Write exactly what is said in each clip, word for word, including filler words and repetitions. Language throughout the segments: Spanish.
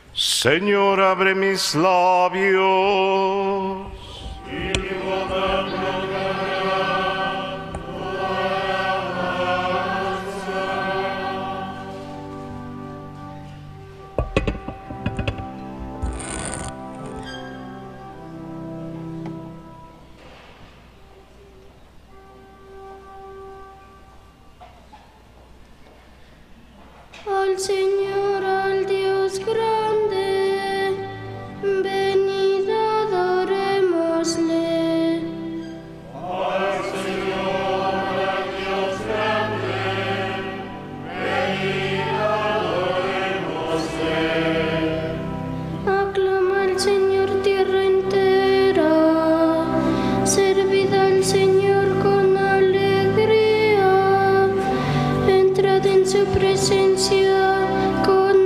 Señor, abre mis labios. Al Señor, al Dios grande, venid adorémosle. Al Señor, al Dios grande, venid adorémosle. Aclama al Señor tierra entera, servid al Señor con alegría, entrad en su presencia con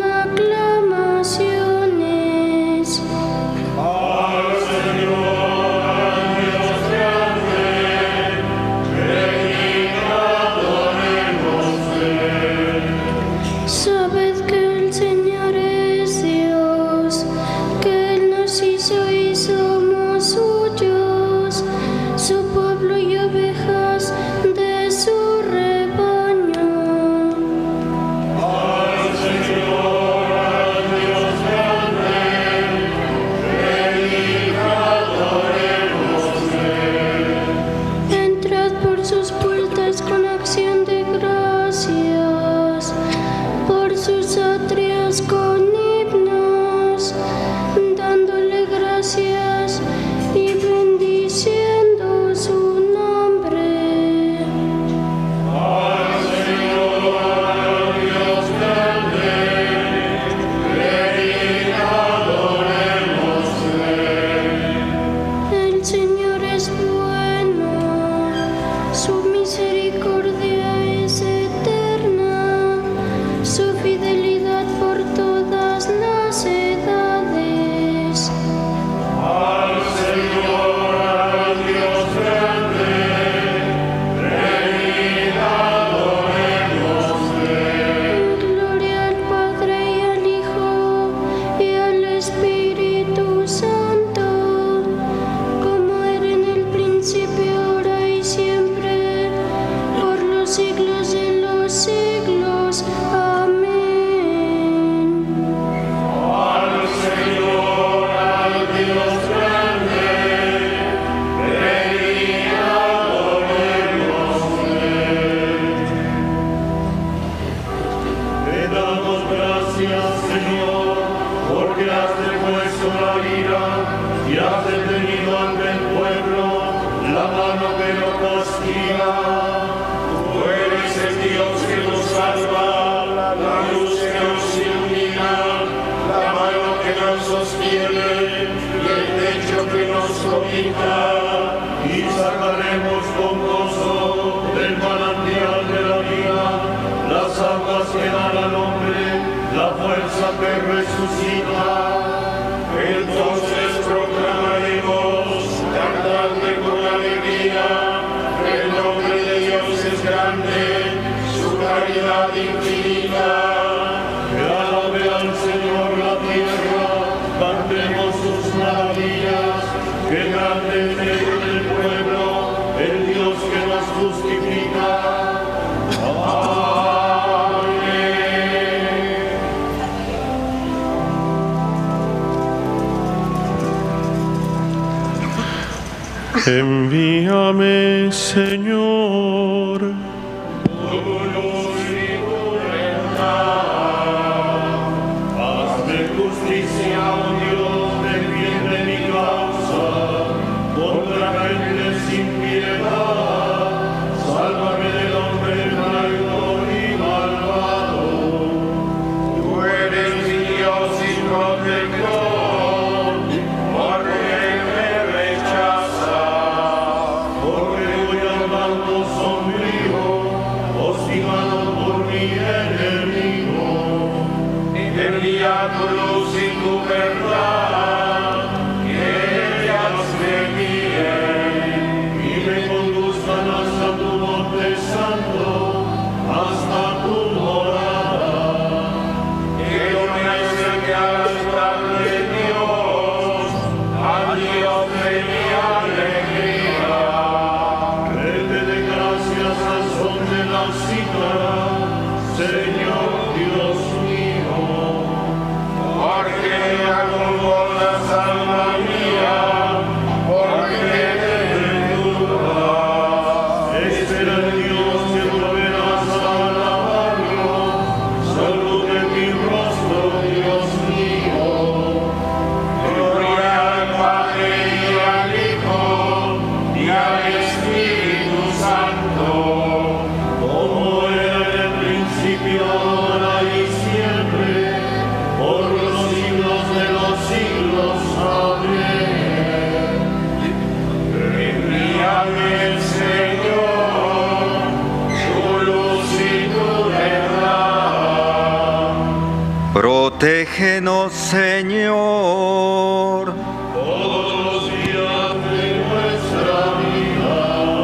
aclamaciones. Al Señor, al Dios grande, venid adorémosle. Sabed que el Señor es Dios, que Él nos hizo y somos suyos, su pueblo y ovejas de su rebaño. Al Señor, al Dios grande, venid adorémosle. Entrad por sus puertas con acción de gracias, por sus atrios con himnos, dándole gracias y bendiciendo su nombre. Al Señor, al Dios grande, venid adorémosle. El Señor es bueno, su misericordia es eterna, su fidelidad por todas las edades. Al Señor, al Dios grande, venid adorémosle. Gloria al Padre y al Hijo y al Espíritu Santo, como era en el principio, ahora y siempre, por los siglos de los siglos. Amén. Al Señor, al Dios grande, venid adorémosle. Te damos gracias, Señor, porque has depuesto la ira y has detenido ante el pueblo la mano que no castiga. Tú eres el Dios que nos salva, la luz que nos ilumina, la mano que nos sostiene y el techo que nos cobija. Y sacaremos con gozo del manantial de la vida las aguas que dan al hombre la fuerza que resucita. Entonces proclamaremos, cantando con alegría, que el nombre de Dios es grande, su caridad infinita. Que alabe al Señor la tierra, cantemos sus maravillas, que grande en medio del pueblo, el Dios que nos justifica. Amén. Envíame, Señor. Tu luz y tu verdad. Hazme justicia, oh Dios, defiende mi causa contra gente sin piedad. Sálvame del hombre traidor y malvado. Tú eres mi Dios y protector, porque me rechaza, porque voy andando sombrío, hostigado por mi enemigo. Envía tu luz y tu verdad, que ellas me guíen y me conduzcan hasta tu monte santo, hasta tu morada. Que yo me acerque al altar Señor Dios mío, porque acongojas alma mía, porque de duda. Espera en Dios que volverás a alabarlo, salud de mi rostro, Dios mío. Gloria al Padre y al Hijo y al Espíritu Santo, como era en el principio, ahora y siempre, por los siglos de los siglos. Amén. Envíame el Señor, su luz y tu verdad. Protégenos, Señor. Todos los días de nuestra vida.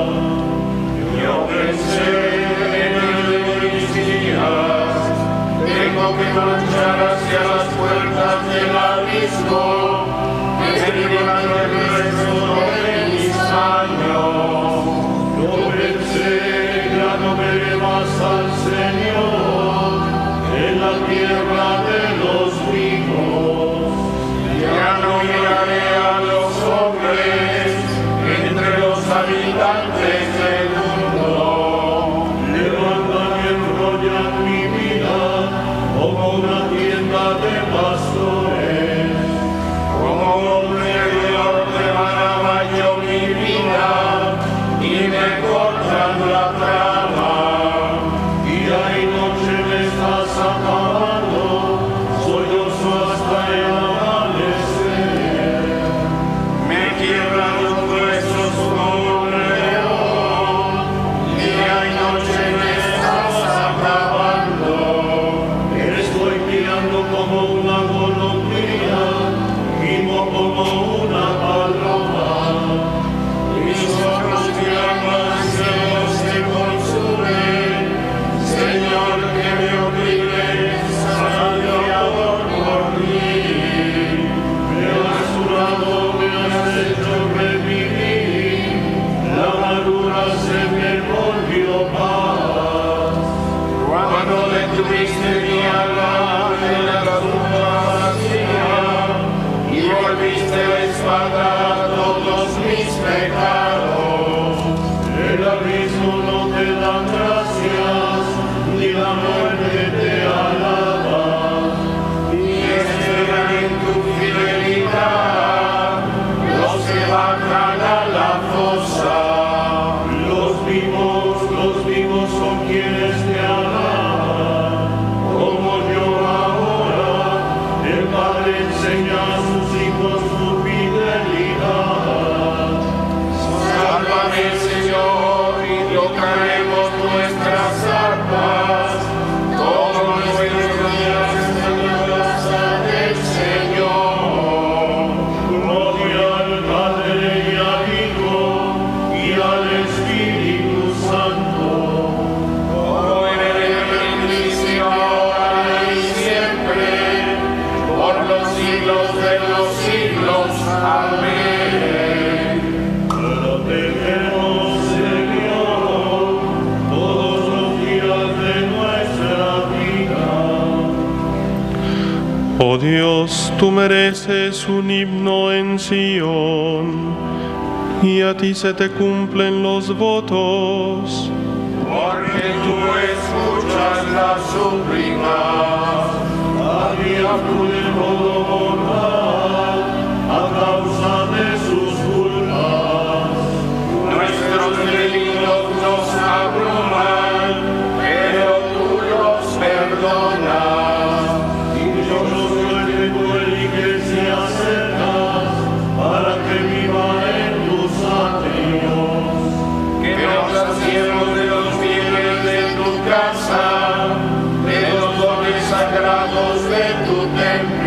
Yo pensé en mis días, tengo que marchar hacia las puertas del abismo, derribando el resto de mis años. Yo pensé, ya no veré más al Señor en la tierra de los vivos. Ya no miraré a los hombres entre los habitantes del mundo. Levantan y enrollan mi vida como una tienda de pastores. Como un medidor rebanaba yo mi vida y me cortan la trama. Día y noche me estás acabando, sollozo hasta el amanecer. Me quiebran los huesos como un león, día y noche me estás acabando. Estoy tirando como una golondrina, vivo como una paloma. Mis ojos claman, Dios te consume, Señor, que me obligues a Dios por mí. Me has jurado, me has hecho revivir, la amargura se me volvió paz. Cuando detuviste mi alma en la tumba vacía y volviste la espada a todos mis pecados, el abismo no te da gracias, ni la muerte te alaba, y esperan en tu fidelidad los que bajan a la fosa. Los vivos, los vivos son quienes te alaban, como yo ahora. El Padre enseña a sus hijos su fidelidad. Sálvame, Señor, y tocaremos nuestras arpas. Todos nuestros días en la casa del Señor. Gloria al Padre y al Hijo y al Espíritu Santo, como era en el principio, ahora y siempre, por los siglos de los siglos. Amén. Protégenos, Señor, todos los días de nuestra vida. Oh Dios, tú mereces un himno en Sion, y a ti se te cumplen los votos. Porque tú escuchas la súplica, a mí acude todo mortal a causa de sus culpas. Nuestros delitos nos abruman, pero tú los perdonas. Dichosos los que tú eliges y acercas para que viva en tus atrios. Que nos saciemos de los bienes de tu casa, de los dones sagrados de tu templo.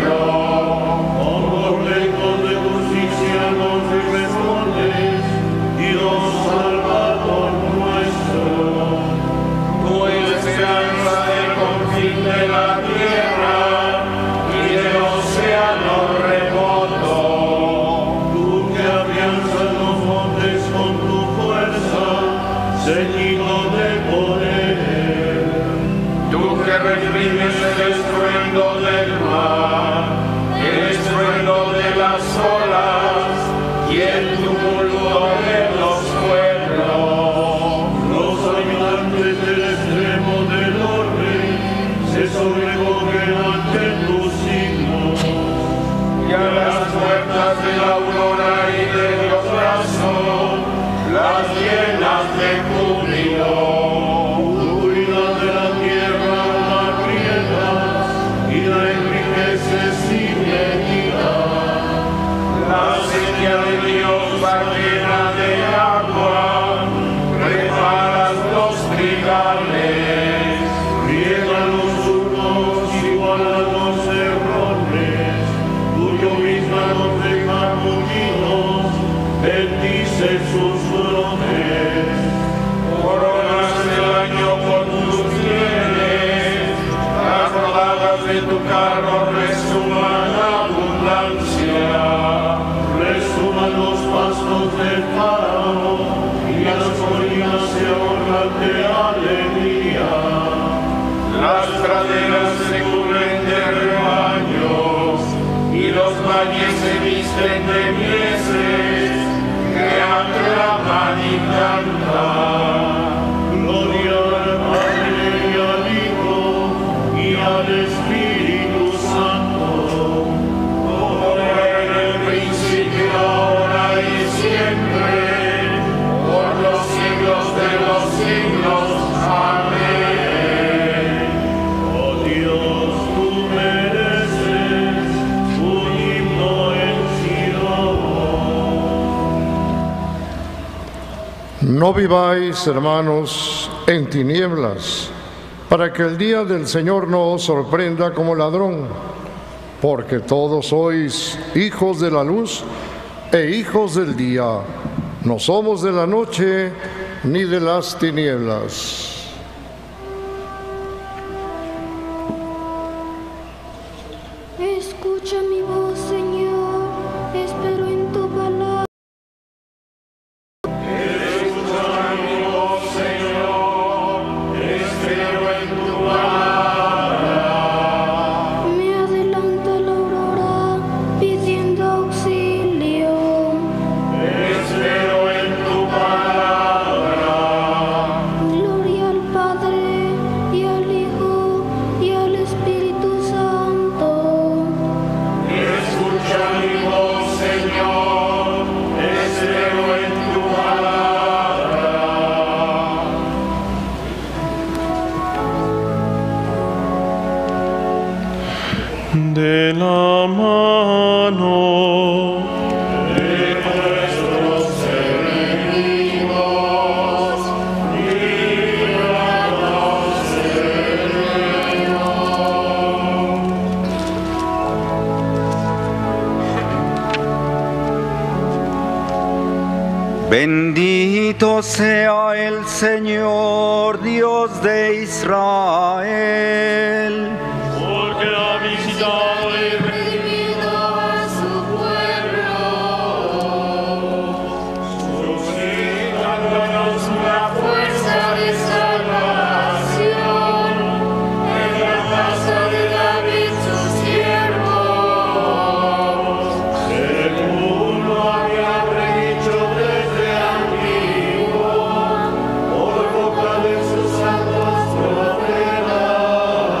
que reprimes el estruendo del mar, el estruendo de las olas y el tumulto de los pueblos. Los habitantes del extremo del orbe se sobrecogen ante tus signos. Y a las puertas de la aurora y de los brazos, las llenas de júbilo. Tú cuidas de la tierra, la riegas y la enriqueces sin medida. La sequía de Dios va llena de agua, preparas los trigales. Riega los surcos igual a los cerrones, tú llovizna los de caminos, bendice sus brotes. Coronas el año con tus bienes, las rodadas de tu carro resuman abundancia. Resuman los pastos del páramo y las colinas se ahorran de alegría. Las praderas se cubren de rebaños y los valles se visten de mieses que aclaman y cantan. Gloria al Padre y al Hijo y al Espíritu Santo, Como era en el principio, ahora y siempre, por los siglos de los siglos. Amén. oh Dios, tú mereces un himno en Sion. No viváis, hermanos, en tinieblas, para que el día del Señor no os sorprenda como ladrón, porque todos sois hijos de la luz e hijos del día. No somos de la noche ni de las tinieblas. Escucha mi voz, Señor, espero en tu palabra. Me adelanta la aurora pidiendo auxilio. Espero en tu palabra. Gloria al Padre y al Hijo y al Espíritu Santo. Escucha mi voz, Señor, espero en tu palabra. De la mano De nuestros enemigos, líbranos, Señor. Bendito sea el Señor, Dios de Israel. Porque ha visitado y Redimido a su pueblo. Suscítanos una Fuerza de salvación en la casa de David su siervo. el uno había predicho desde antiguo, por boca de sus santos profetas,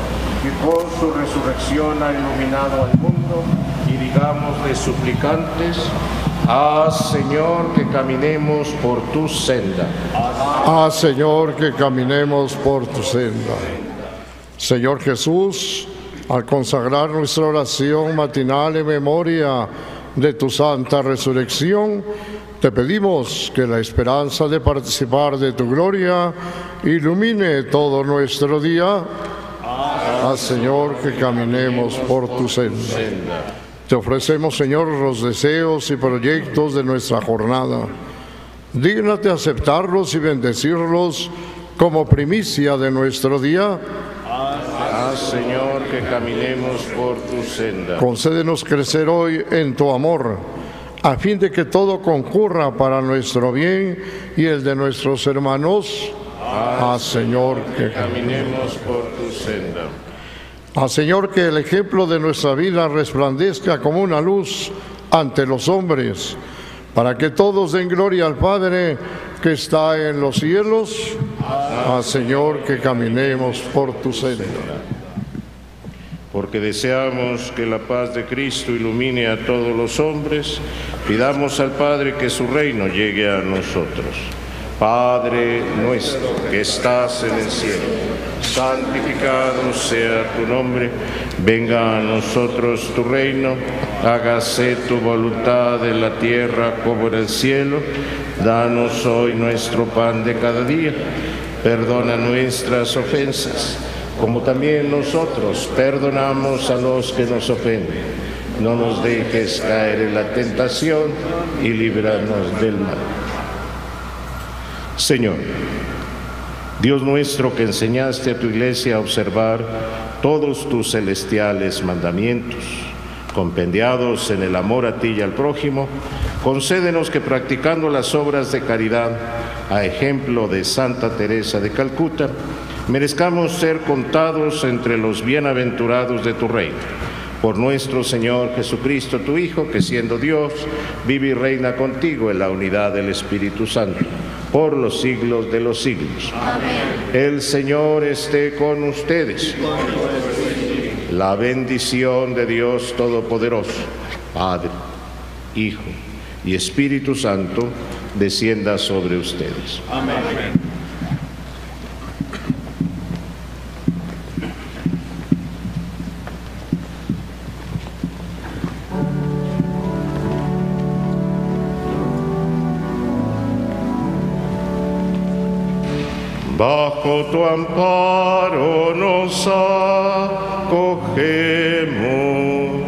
que con su resurrección ha iluminado al mundo, y digámosle suplicantes: haz, Señor, que caminemos por tu senda. Haz, Señor, que caminemos por tu senda. Señor Jesús, al consagrar nuestra oración matinal en memoria de tu santa resurrección, te pedimos que la esperanza de participar de tu gloria ilumine todo nuestro día. Haz, Señor, que caminemos por tu senda. Te ofrecemos, Señor, los deseos y proyectos de nuestra jornada. Dígnate aceptarlos y bendecirlos como primicia de nuestro día. Haz, Señor, que caminemos por tu senda. Concédenos crecer hoy en tu amor, a fin de que todo concurra para nuestro bien y el de nuestros hermanos. Haz, Señor, que caminemos por tu senda. Haz, Señor, que el ejemplo de nuestra vida resplandezca como una luz ante los hombres, para que todos den gloria al Padre que está en los cielos. Haz, Señor, que caminemos por tu senda. Porque deseamos que la paz de Cristo ilumine a todos los hombres, pidamos al Padre que su reino llegue a nosotros. Padre nuestro que estás en el cielo, santificado sea tu nombre, venga a nosotros tu reino, hágase tu voluntad en la tierra como en el cielo. Danos hoy nuestro pan de cada día, perdona nuestras ofensas, como también nosotros perdonamos a los que nos ofenden. No nos dejes caer en la tentación y líbranos del mal. Señor, Dios nuestro, que enseñaste a tu iglesia a observar todos tus celestiales mandamientos, compendiados en el amor a ti y al prójimo, concédenos que, practicando las obras de caridad, a ejemplo de Santa Teresa de Calcuta, merezcamos ser contados entre los bienaventurados de tu reino. Por nuestro Señor Jesucristo, tu Hijo, que siendo Dios, vive y reina contigo en la unidad del Espíritu Santo, por los siglos de los siglos. Amén. El Señor esté con ustedes. La bendición de Dios Todopoderoso, Padre, Hijo y Espíritu Santo, descienda sobre ustedes. Amén. Bajo tu amparo nos acogemos.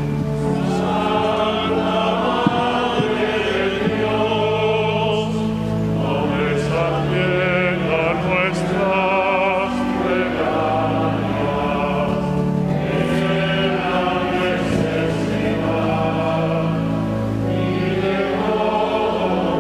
Santa Madre de Dios, no desatienda nuestras plegarias en la necesidad y de todo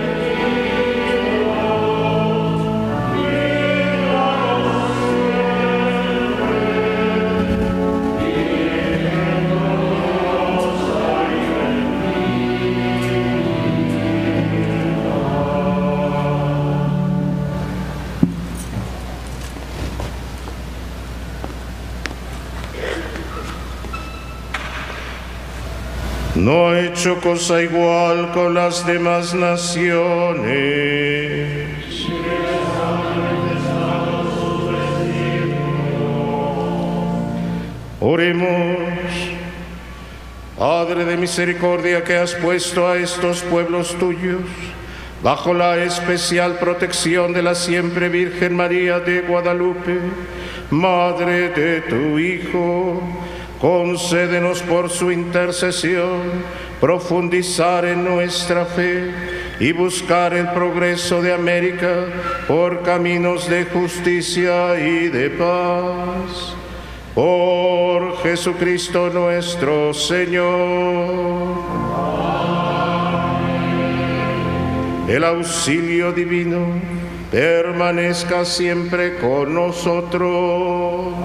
No ha hecho cosa igual con las demás naciones. Oremos. Padre de misericordia, que has puesto a estos pueblos tuyos bajo la especial protección de la siempre Virgen María de Guadalupe, Madre de tu Hijo, concédenos por su intercesión profundizar en nuestra fe y buscar el progreso de América por caminos de justicia y de paz. Por Jesucristo nuestro Señor. Amén. El auxilio divino permanezca siempre con nosotros.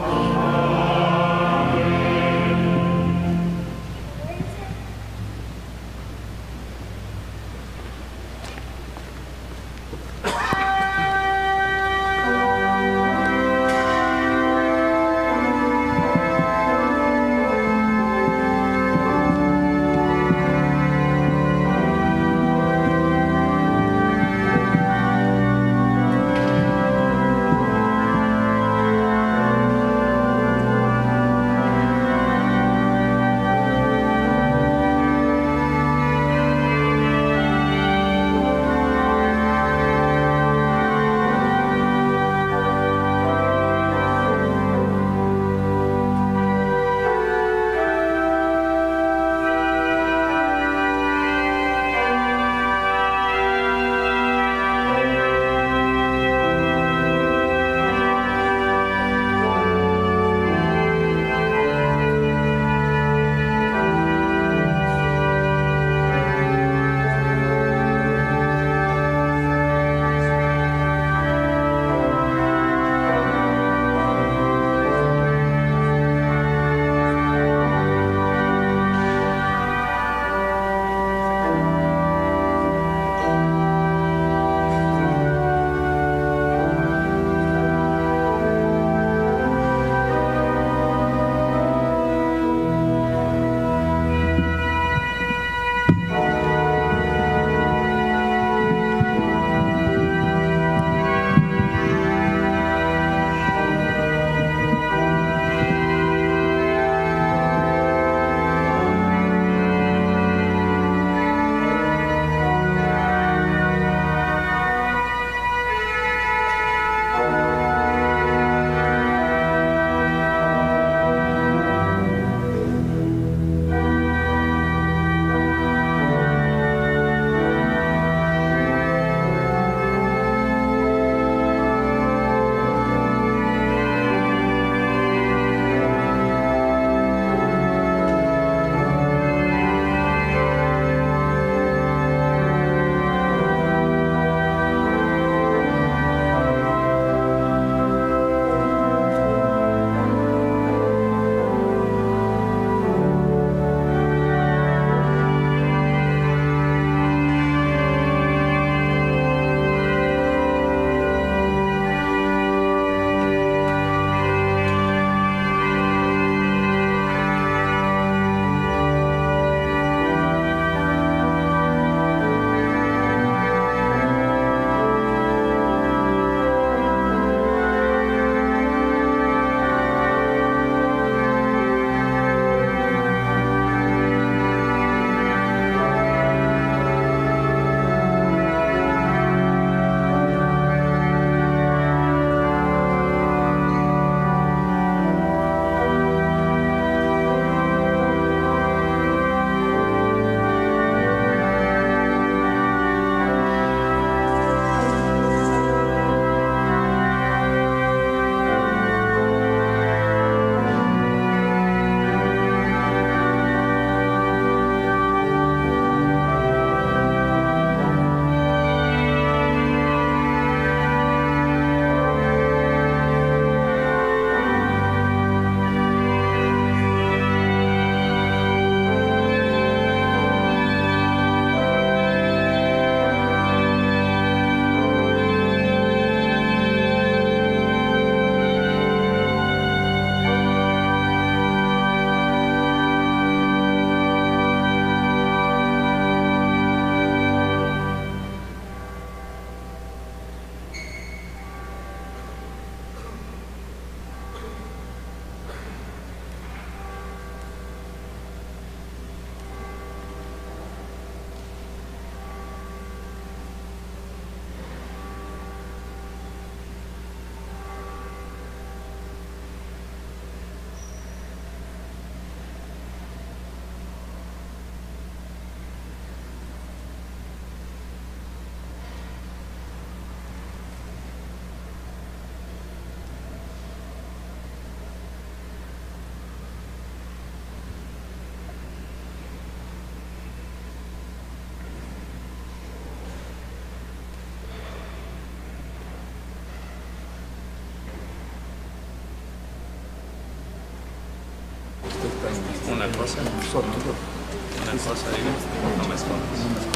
Una cosa, una cosa, digo, no me escondas.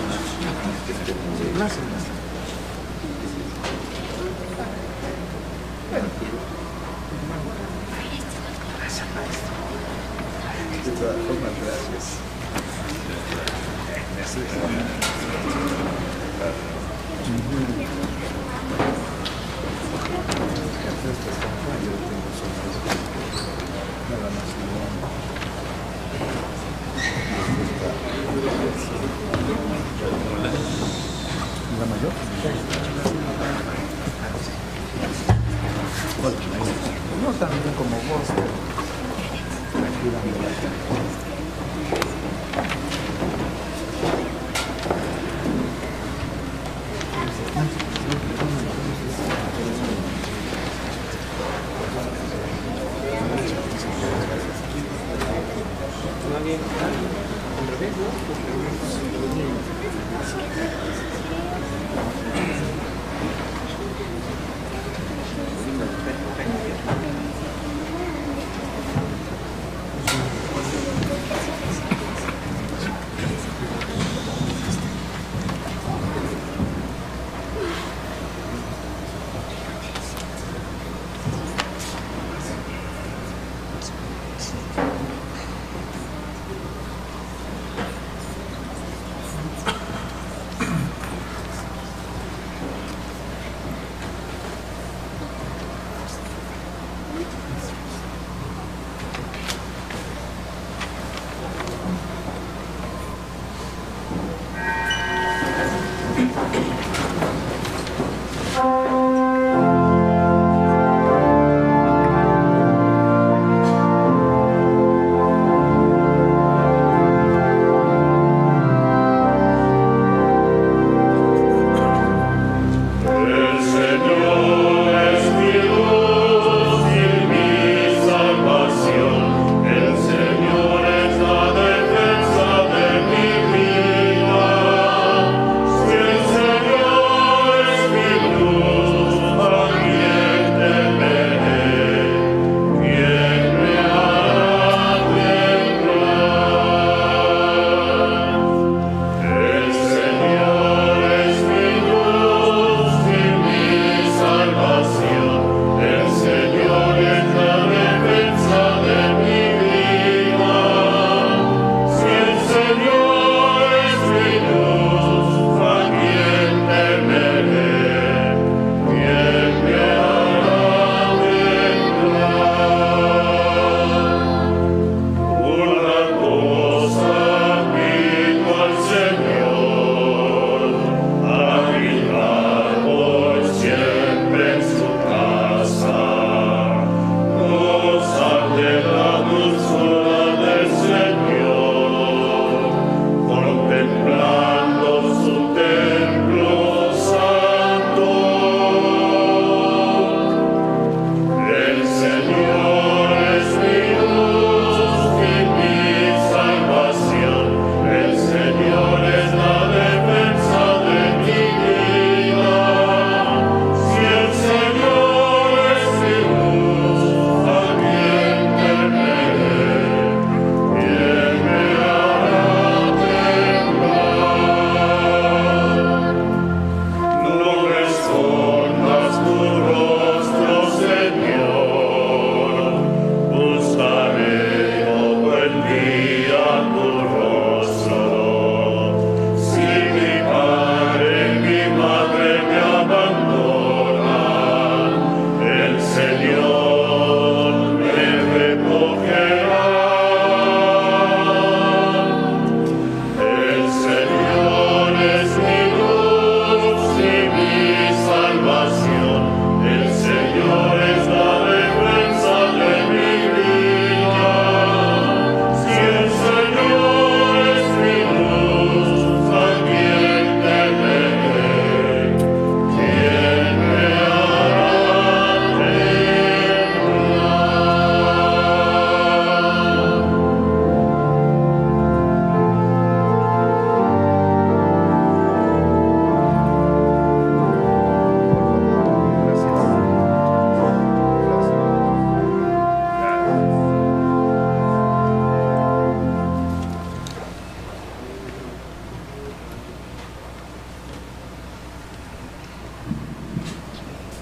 De todas formas, gracias. ¿La mayor? No tan bien como vos, pero tranquilamente.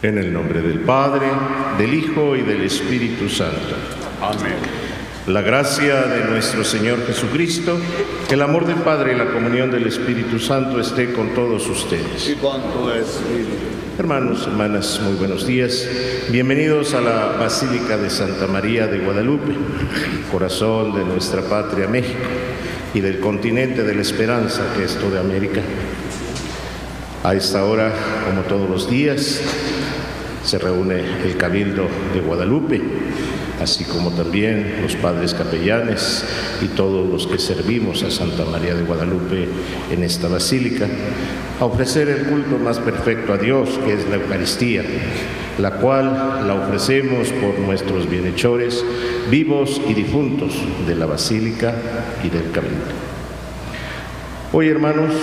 En el nombre del Padre, del Hijo y del Espíritu Santo. Amén. La gracia de nuestro Señor Jesucristo, el amor del Padre y la comunión del Espíritu Santo esté con todos ustedes. Y con tu espíritu. Hermanos, hermanas, muy buenos días. Bienvenidos a la Basílica de Santa María de Guadalupe, corazón de nuestra patria México y del continente de la esperanza que es toda América. A esta hora, como todos los días, se reúne el Cabildo de Guadalupe, así como también los padres capellanes y todos los que servimos a Santa María de Guadalupe en esta basílica, a ofrecer el culto más perfecto a Dios, que es la Eucaristía, la cual la ofrecemos por nuestros bienhechores vivos y difuntos de la basílica y del Cabildo. Hoy, hermanos,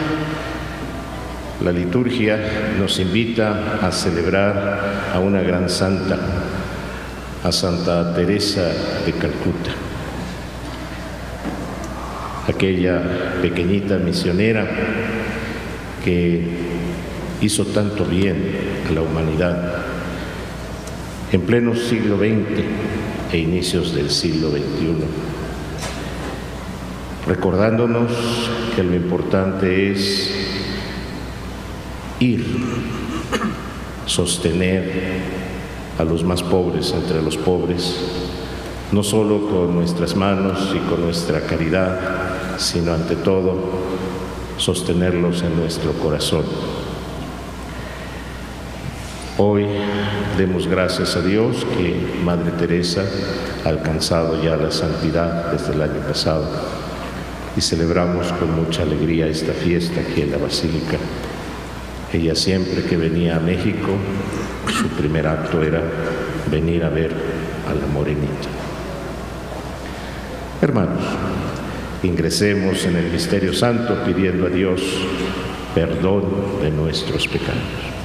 la liturgia nos invita a celebrar a una gran santa, a Santa Teresa de Calcuta, aquella pequeñita misionera que hizo tanto bien a la humanidad en pleno siglo veinte e inicios del siglo veintiuno, recordándonos que lo importante es ir, sostener a los más pobres entre los pobres, no solo con nuestras manos y con nuestra caridad, sino ante todo sostenerlos en nuestro corazón. Hoy demos gracias a Dios que Madre Teresa ha alcanzado ya la santidad desde el año pasado y celebramos con mucha alegría esta fiesta aquí en la Basílica. Ella siempre que venía a México, su primer acto era venir a ver a la morenita. Hermanos, ingresemos en el misterio santo pidiendo a Dios perdón de nuestros pecados.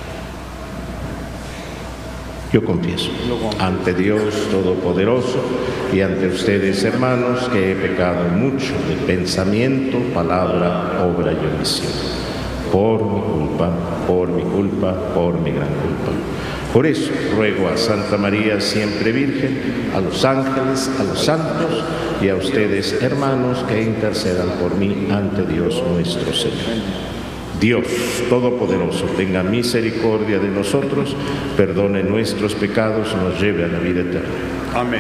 Yo confieso ante Dios Todopoderoso y ante ustedes, hermanos, que he pecado mucho de pensamiento, palabra, obra y omisión. Por mi culpa, por mi culpa, por mi gran culpa. Por eso ruego a Santa María siempre Virgen, a los ángeles, a los santos y a ustedes, hermanos, que intercedan por mí ante Dios nuestro Señor. Dios Todopoderoso tenga misericordia de nosotros, perdone nuestros pecados y nos lleve a la vida eterna. Amén.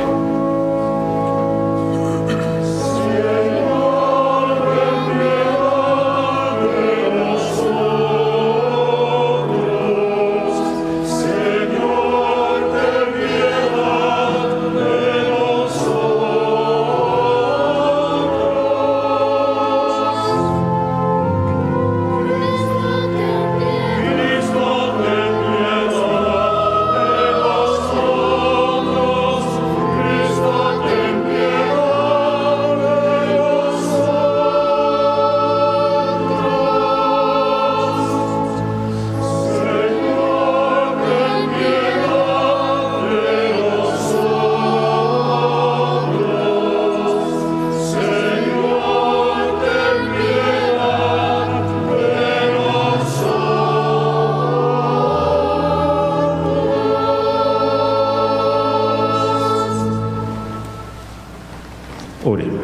Oremos.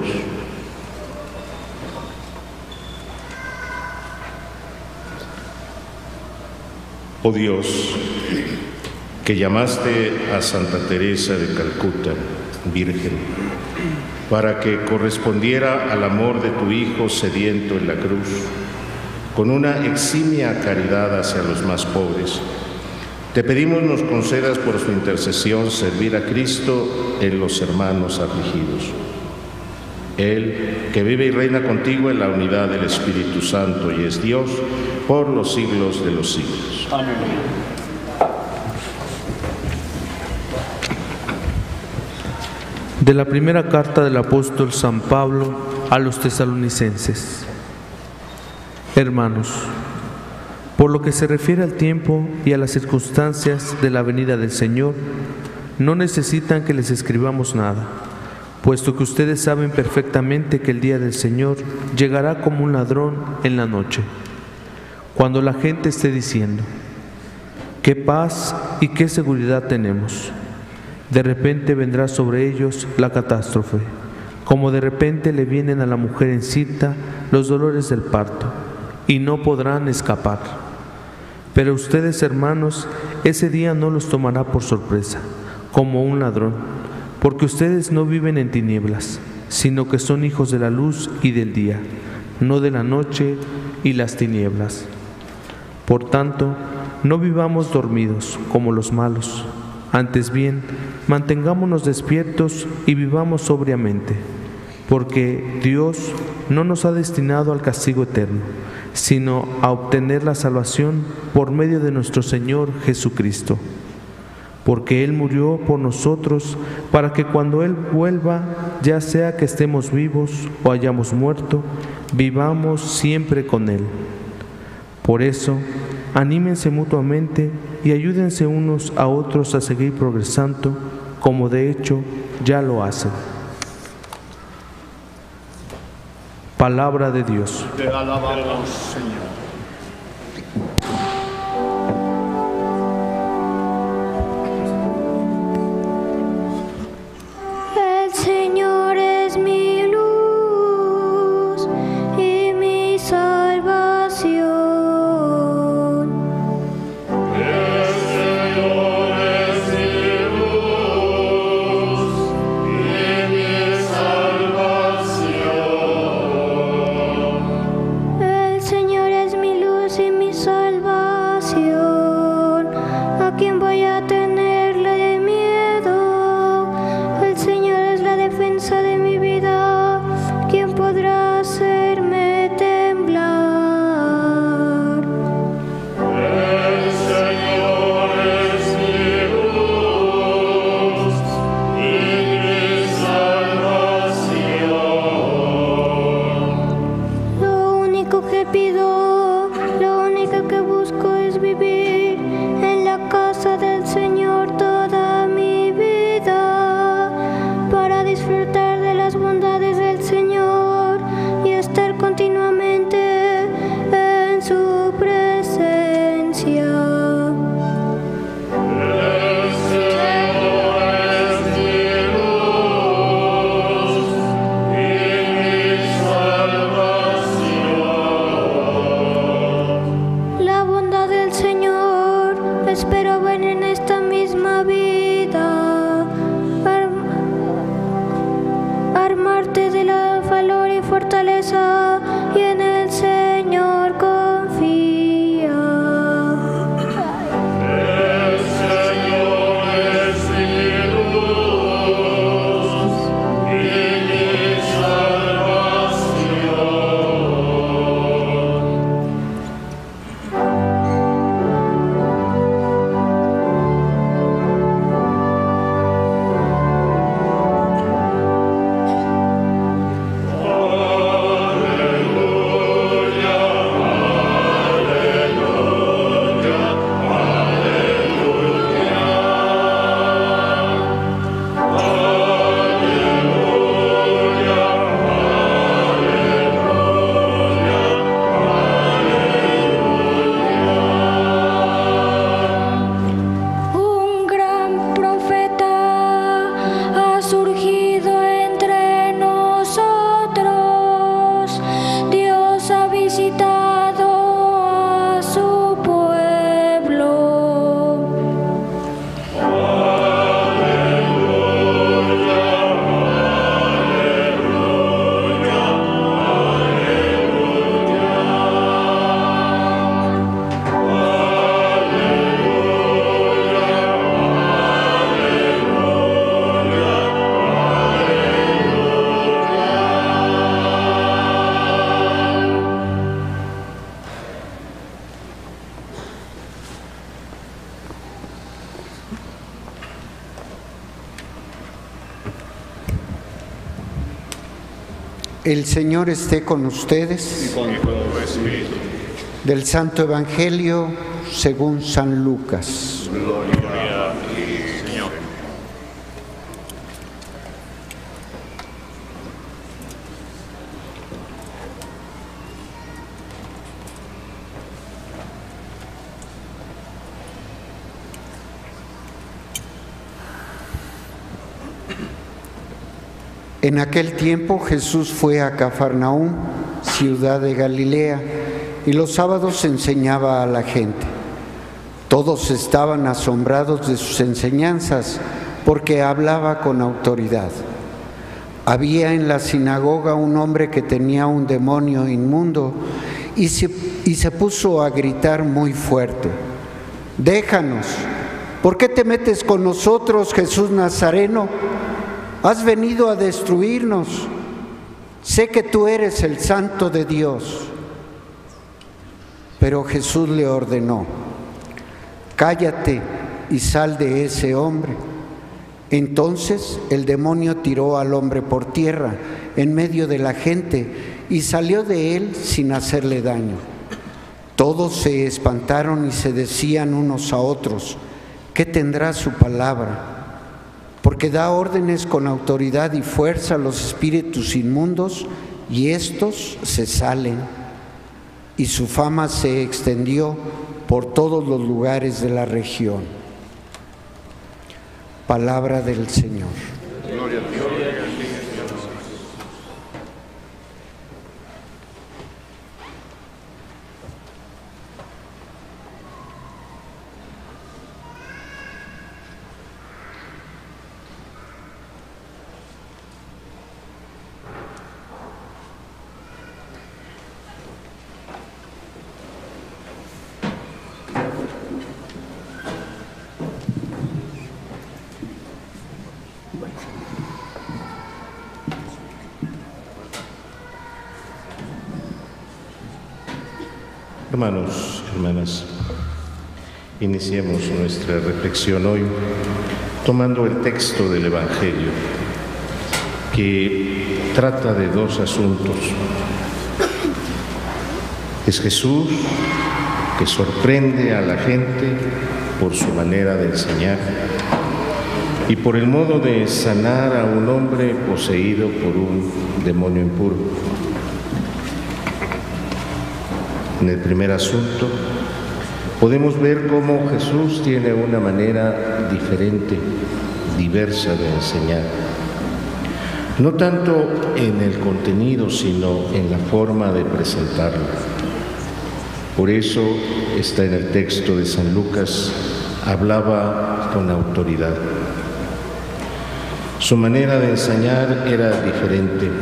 Oh Dios, que llamaste a Santa Teresa de Calcuta, Virgen, para que correspondiera al amor de tu Hijo sediento en la cruz, con una eximia caridad hacia los más pobres, te pedimos nos concedas por su intercesión servir a Cristo en los hermanos afligidos. Él, que vive y reina contigo en la unidad del Espíritu Santo y es Dios por los siglos de los siglos. Amén. De la primera carta del apóstol San Pablo a los tesalonicenses. Hermanos, por lo que se refiere al tiempo y a las circunstancias de la venida del Señor, no necesitan que les escribamos nada, puesto que ustedes saben perfectamente que el día del Señor llegará como un ladrón en la noche, cuando la gente esté diciendo: qué paz y qué seguridad tenemos. De repente vendrá sobre ellos la catástrofe, como de repente le vienen a la mujer encinta los dolores del parto, y no podrán escapar. Pero ustedes, hermanos, ese día no los tomará por sorpresa, como un ladrón, porque ustedes no viven en tinieblas, sino que son hijos de la luz y del día, no de la noche y las tinieblas. Por tanto, no vivamos dormidos como los malos, antes bien, mantengámonos despiertos y vivamos sobriamente, porque Dios no nos ha destinado al castigo eterno, sino a obtener la salvación por medio de nuestro Señor Jesucristo. Porque Él murió por nosotros para que cuando Él vuelva, ya sea que estemos vivos o hayamos muerto, vivamos siempre con Él. Por eso, anímense mutuamente y ayúdense unos a otros a seguir progresando, como de hecho ya lo hacen. Palabra de Dios. Te alabamos, Señor. El Señor es mi luz y mi salvación. El Señor es mi luz y mi salvación. El Señor es mi luz y mi salvación. ¿A quién voy a tenerle miedo? El Señor es la defensa de mi vida. ¿Quién podrá hacerme temblar? El Señor es mi luz y mi salvación. Lo único que pido, lo único que busco es vivir en la casa del Señor toda mi vida, para disfrutar de las bondades del Señor y estar continuamente en su presencia. El Señor es mi luz y mi salvación. La bondad del Señor espero ver en esta misma vida. Arm- armarte de la valor y fortaleza, y en el Señor confía. El Señor es mi luz y mi salvación. Un gran profeta ha surgido entre nosotros. Dios ha visitado a su pueblo. El Señor esté con ustedes. Del Santo Evangelio según San Lucas. Gloria a ti, Señor. En aquel tiempo Jesús fue a Cafarnaúm, ciudad de Galilea, y los sábados enseñaba a la gente. Todos estaban asombrados de sus enseñanzas, porque hablaba con autoridad. Había en la sinagoga un hombre que tenía un demonio inmundo y se, y se puso a gritar muy fuerte: «Déjanos, ¿por qué te metes con nosotros, Jesús Nazareno? Has venido a destruirnos. Sé que tú eres el Santo de Dios». Pero Jesús le ordenó: «Cállate y sal de ese hombre». Entonces el demonio tiró al hombre por tierra en medio de la gente y salió de él sin hacerle daño. Todos se espantaron y se decían unos a otros: ¿qué tendrá su palabra? Porque da órdenes con autoridad y fuerza a los espíritus inmundos y éstos se salen. Y su fama se extendió por todos los lugares de la región. Palabra del Señor. Gloria a Dios. Hermanos, hermanas, iniciemos nuestra reflexión hoy tomando el texto del Evangelio que trata de dos asuntos. Es Jesús que sorprende a la gente por su manera de enseñar y por el modo de sanar a un hombre poseído por un demonio impuro. En el primer asunto podemos ver cómo Jesús tiene una manera diferente, diversa de enseñar. No tanto en el contenido, sino en la forma de presentarlo. Por eso está en el texto de San Lucas: hablaba con autoridad. Su manera de enseñar era diferente.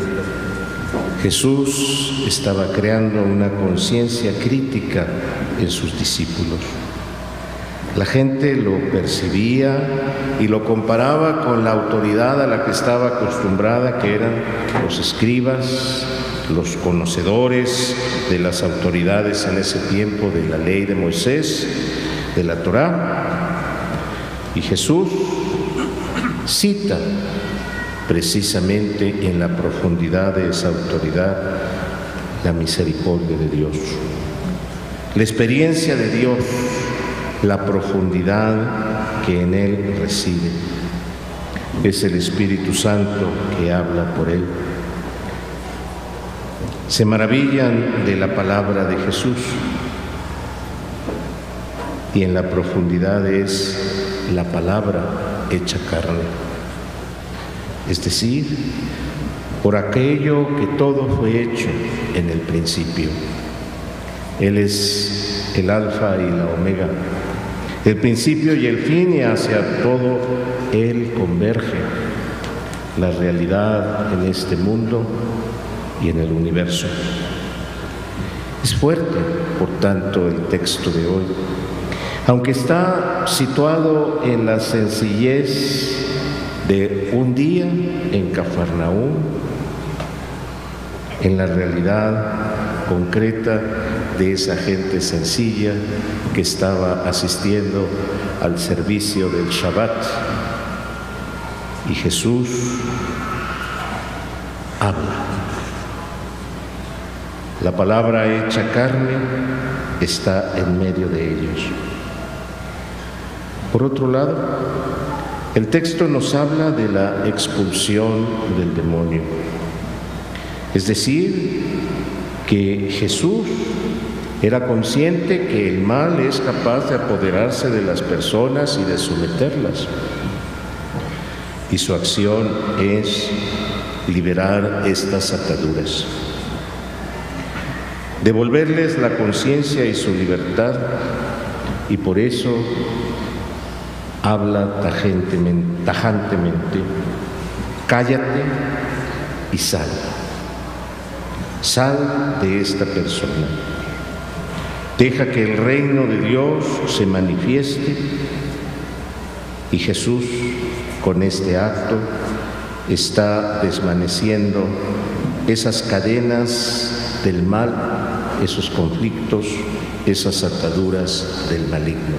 Jesús estaba creando una conciencia crítica en sus discípulos. La gente lo percibía y lo comparaba con la autoridad a la que estaba acostumbrada, que eran los escribas, los conocedores de las autoridades en ese tiempo de la ley de Moisés, de la Torá. Y Jesús cita precisamente en la profundidad de esa autoridad la misericordia de Dios, la experiencia de Dios, la profundidad que en Él reside. Es el Espíritu Santo que habla por Él. Se maravillan de la palabra de Jesús y en la profundidad es la palabra hecha carne. Es decir, por aquello que todo fue hecho en el principio. Él es el alfa y la omega, el principio y el fin, y hacia todo Él converge la realidad en este mundo y en el universo. Es fuerte, por tanto, el texto de hoy, aunque está situado en la sencillez de un día en Cafarnaúm, en la realidad concreta de esa gente sencilla que estaba asistiendo al servicio del Shabbat. Y Jesús habla. La palabra hecha carne está en medio de ellos. Por otro lado, el texto nos habla de la expulsión del demonio. Es decir, que Jesús era consciente que el mal es capaz de apoderarse de las personas y de someterlas. Y su acción es liberar estas ataduras, devolverles la conciencia y su libertad, y por eso habla tajantemente, tajantemente, cállate y sal, sal de esta persona, deja que el reino de Dios se manifieste. Y Jesús, con este acto, está desvaneciendo esas cadenas del mal, esos conflictos, esas ataduras del maligno.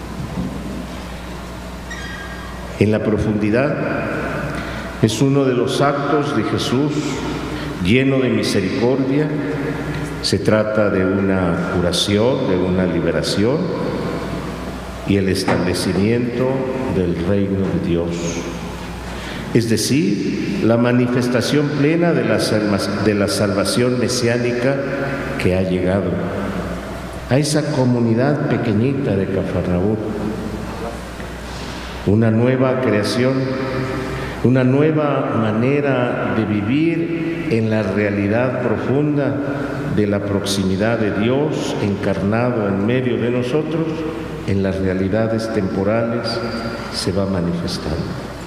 En la profundidad es uno de los actos de Jesús lleno de misericordia. Se trata de una curación, de una liberación y el establecimiento del reino de Dios. Es decir, la manifestación plena de la, de la salvación mesiánica que ha llegado a esa comunidad pequeñita de Cafarnaúm. Una nueva creación, una nueva manera de vivir en la realidad profunda de la proximidad de Dios encarnado en medio de nosotros, en las realidades temporales se va manifestando.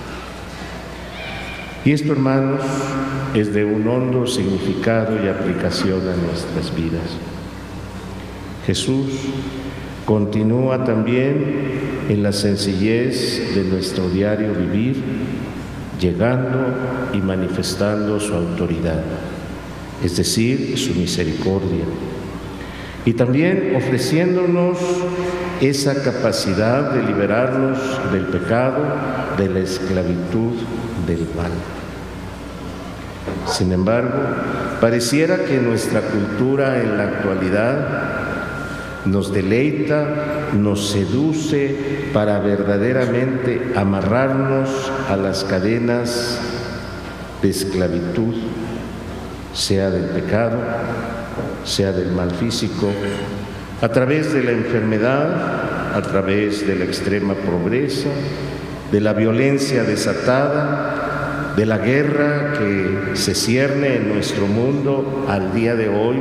Y esto, hermanos, es de un hondo significado y aplicación a nuestras vidas. Jesús continúa también en la sencillez de nuestro diario vivir, llegando y manifestando su autoridad, es decir, su misericordia, y también ofreciéndonos esa capacidad de liberarnos del pecado, de la esclavitud del mal. Sin embargo, pareciera que nuestra cultura en la actualidad nos deleita, nos seduce para verdaderamente amarrarnos a las cadenas de esclavitud, sea del pecado, sea del mal físico, a través de la enfermedad, a través de la extrema pobreza, de la violencia desatada, de la guerra que se cierne en nuestro mundo al día de hoy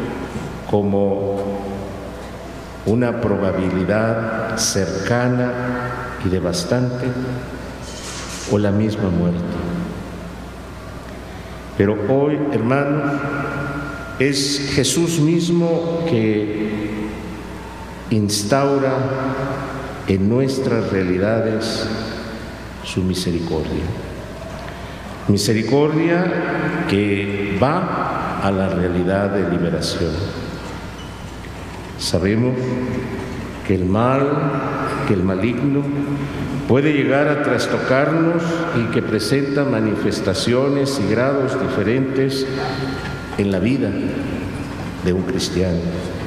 como una probabilidad cercana y devastante, o la misma muerte. Pero hoy, hermanos, es Jesús mismo que instaura en nuestras realidades su misericordia. Misericordia que va a la realidad de liberación. Sabemos que el mal, que el maligno puede llegar a trastocarnos y que presenta manifestaciones y grados diferentes en la vida de un cristiano.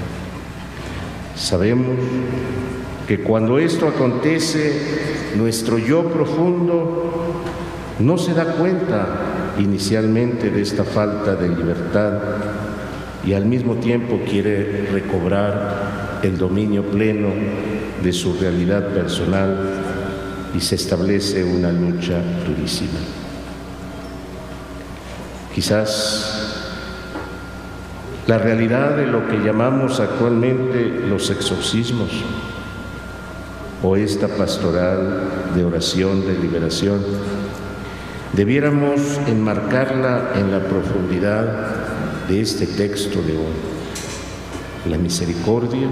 Sabemos que cuando esto acontece, nuestro yo profundo no se da cuenta inicialmente de esta falta de libertad y al mismo tiempo quiere recobrar el dominio pleno de su realidad personal y se establece una lucha durísima. Quizás la realidad de lo que llamamos actualmente los exorcismos o esta pastoral de oración de liberación, debiéramos enmarcarla en la profundidad de este texto de hoy. La misericordia,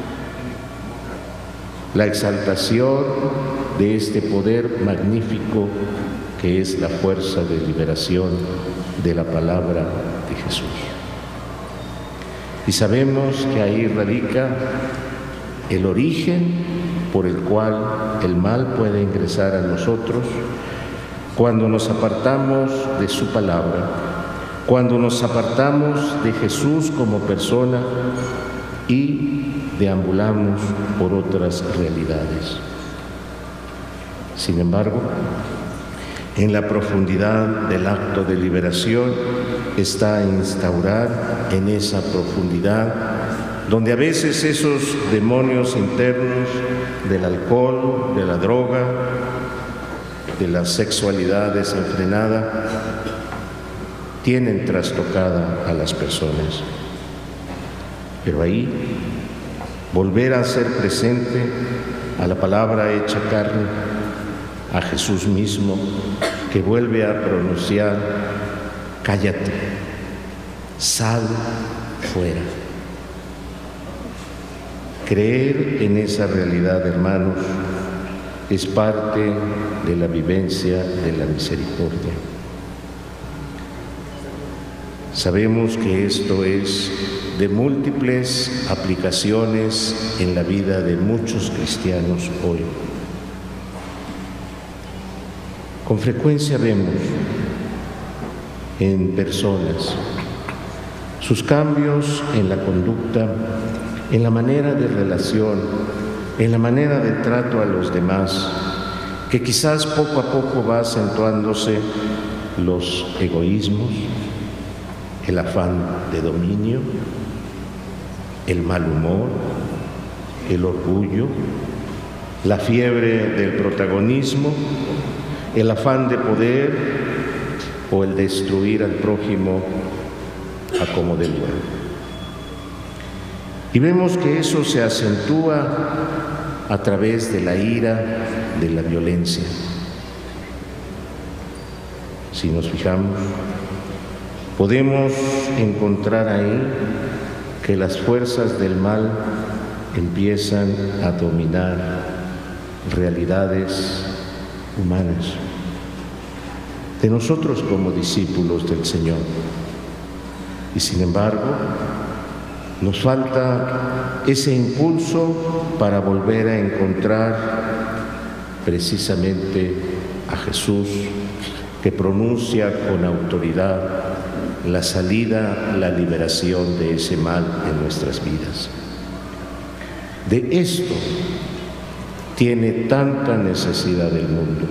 la exaltación de este poder magnífico que es la fuerza de liberación de la palabra de Jesús. Y sabemos que ahí radica el origen por el cual el mal puede ingresar a nosotros cuando nos apartamos de su palabra, cuando nos apartamos de Jesús como persona y deambulamos por otras realidades. Sin embargo, en la profundidad del acto de liberación está instaurar en esa profundidad donde a veces esos demonios internos del alcohol, de la droga, de la sexualidad desenfrenada, tienen trastocada a las personas. Pero ahí, volver a hacer presente a la palabra hecha carne, a Jesús mismo, que vuelve a pronunciar: cállate, sal fuera. Creer en esa realidad, hermanos, es parte de la vivencia de la misericordia. Sabemos que esto es de múltiples aplicaciones en la vida de muchos cristianos hoy. Con frecuencia vemos en personas sus cambios en la conducta, en la manera de relación, en la manera de trato a los demás, que quizás poco a poco va acentuándose los egoísmos, el afán de dominio, el mal humor, el orgullo, la fiebre del protagonismo, el afán de poder o el destruir al prójimo a como de lugar. Y vemos que eso se acentúa a través de la ira, de la violencia. Si nos fijamos, podemos encontrar ahí que las fuerzas del mal empiezan a dominar realidades humanas de nosotros como discípulos del Señor. Y sin embargo, nos falta ese impulso para volver a encontrar precisamente a Jesús, que pronuncia con autoridad la salida, la liberación de ese mal en nuestras vidas. De esto tiene tanta necesidad el mundo.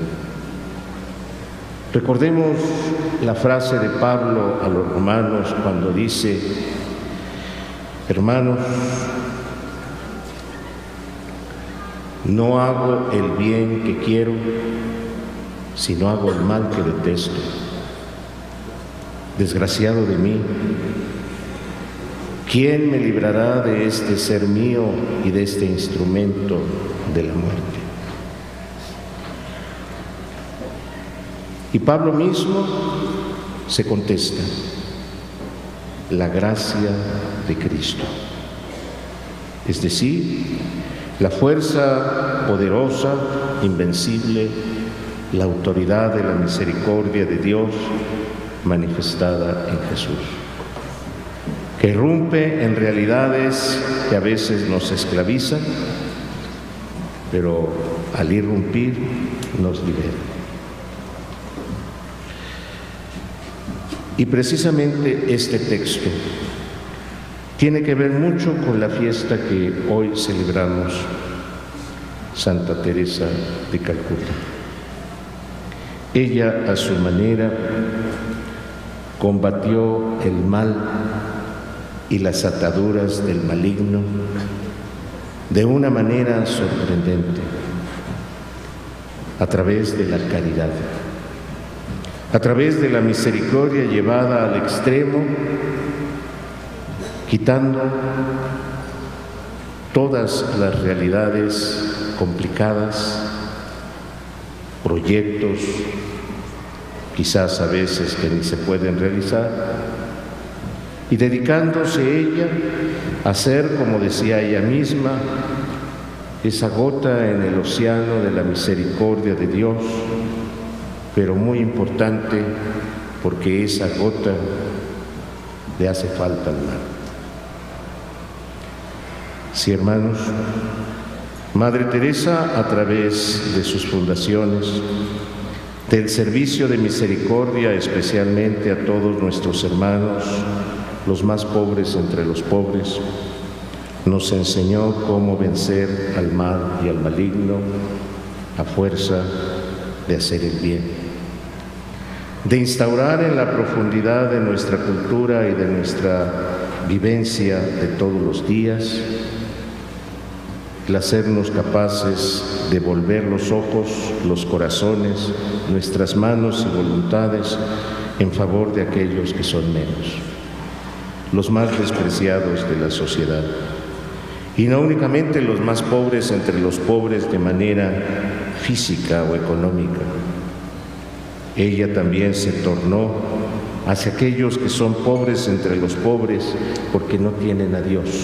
Recordemos la frase de Pablo a los romanos cuando dice: hermanos, no hago el bien que quiero, sino hago el mal que detesto. Desgraciado de mí, ¿quién me librará de este ser mío y de este instrumento de la muerte? Y Pablo mismo se contesta: la gracia de Cristo. Es decir, la fuerza poderosa, invencible, la autoridad de la misericordia de Dios manifestada en Jesús, que irrumpe en realidades que a veces nos esclavizan, pero al irrumpir nos libera. Y precisamente este texto tiene que ver mucho con la fiesta que hoy celebramos, Santa Teresa de Calcuta. Ella, a su manera, combatió el mal y las ataduras del maligno de una manera sorprendente, a través de la caridad, a través de la misericordia llevada al extremo, quitando todas las realidades complicadas, proyectos, quizás a veces que ni se pueden realizar, y dedicándose ella a ser, como decía ella misma, esa gota en el océano de la misericordia de Dios, pero muy importante porque esa gota le hace falta al mar. Sí, hermanos, Madre Teresa, a través de sus fundaciones, del servicio de misericordia, especialmente a todos nuestros hermanos, los más pobres entre los pobres, nos enseñó cómo vencer al mal y al maligno a fuerza de hacer el bien, de instaurar en la profundidad de nuestra cultura y de nuestra vivencia de todos los días el hacernos capaces de volver los ojos, los corazones, nuestras manos y voluntades en favor de aquellos que son menos, los más despreciados de la sociedad, y no únicamente los más pobres entre los pobres de manera física o económica. Ella también se tornó hacia aquellos que son pobres entre los pobres porque no tienen a Dios.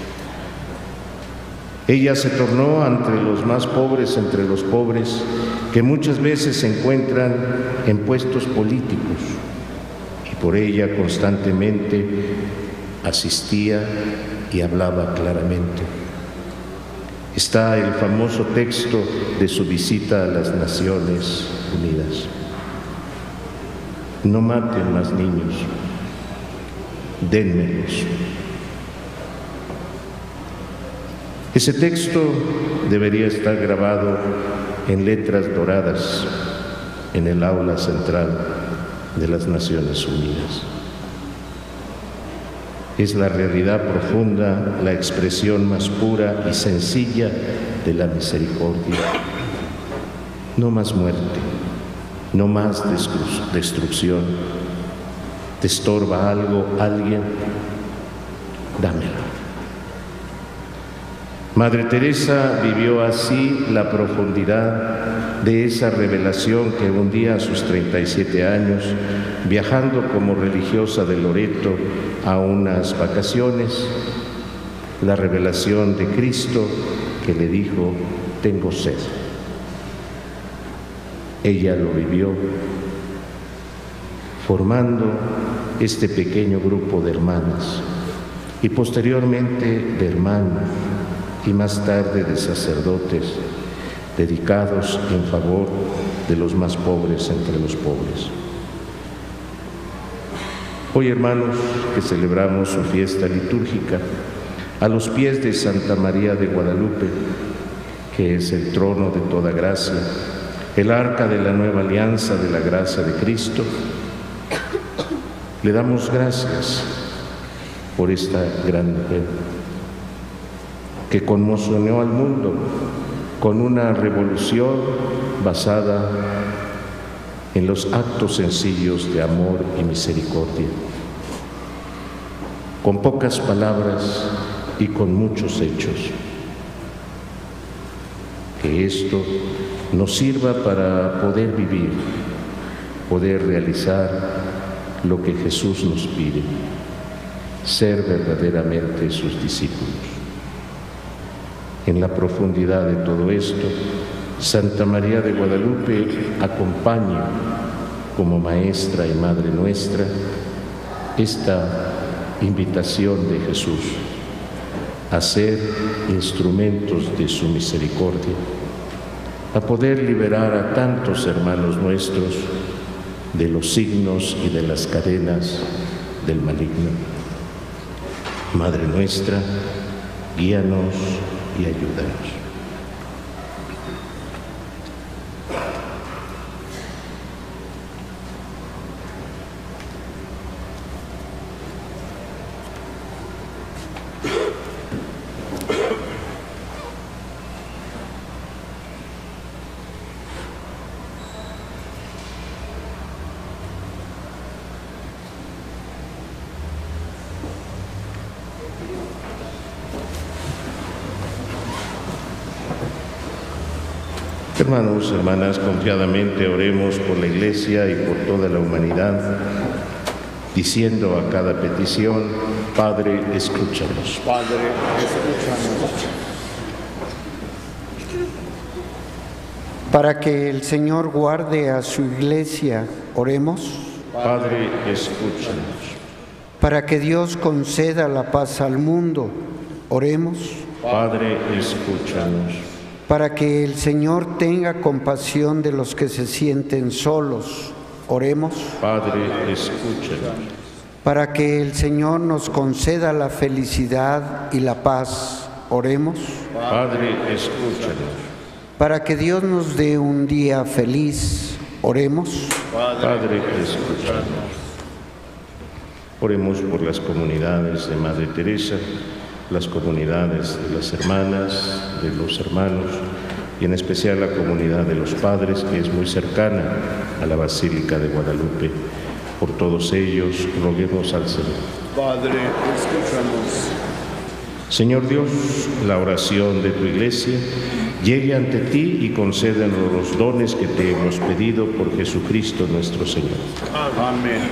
Ella se tornó entre los más pobres entre los pobres que muchas veces se encuentran en puestos políticos, y por ella constantemente asistía y hablaba claramente. Está el famoso texto de su visita a las Naciones Unidas. No maten más niños, dénmelos. Ese texto debería estar grabado en letras doradas en el aula central de las Naciones Unidas. Es la realidad profunda, la expresión más pura y sencilla de la misericordia. No más muerte, no más destrucción. ¿Te estorba algo, alguien? Dámelo. Madre Teresa vivió así la profundidad de esa revelación que un día a sus treinta y siete años, viajando como religiosa de Loreto a unas vacaciones, la revelación de Cristo que le dijo: tengo sed. Ella lo vivió, formando este pequeño grupo de hermanas y posteriormente de hermanos y más tarde de sacerdotes dedicados en favor de los más pobres entre los pobres. Hoy, hermanos, que celebramos su fiesta litúrgica a los pies de Santa María de Guadalupe, que es el trono de toda gracia, el arca de la nueva alianza de la gracia de Cristo, le damos gracias por esta gran mujer que conmocionó al mundo con una revolución basada en los actos sencillos de amor y misericordia, con pocas palabras y con muchos hechos. Que esto nos sirva para poder vivir, poder realizar lo que Jesús nos pide, ser verdaderamente sus discípulos. En la profundidad de todo esto, Santa María de Guadalupe acompaña como maestra y madre nuestra esta invitación de Jesús a ser instrumentos de su misericordia, a poder liberar a tantos hermanos nuestros de los signos y de las cadenas del maligno. Madre nuestra, guíanos y ayúdanos. Hermanos, hermanas, confiadamente oremos por la Iglesia y por toda la humanidad, diciendo a cada petición: Padre, escúchanos. Padre, escúchanos. Para que el Señor guarde a su Iglesia, oremos. Padre, escúchanos. Para que Dios conceda la paz al mundo, oremos. Padre, escúchanos. Para que el Señor tenga compasión de los que se sienten solos, oremos. Padre, escúchanos. Para que el Señor nos conceda la felicidad y la paz, oremos. Padre, escúchanos. Para que Dios nos dé un día feliz, oremos. Padre, escúchanos. Oremos por las comunidades de Madre Teresa, las comunidades de las hermanas, de los hermanos, y en especial la comunidad de los padres, que es muy cercana a la Basílica de Guadalupe. Por todos ellos, roguemos al Señor. Padre, escúchanos. Señor Dios, la oración de tu Iglesia llegue ante ti y concédenos los dones que te hemos pedido por Jesucristo nuestro Señor. Amén.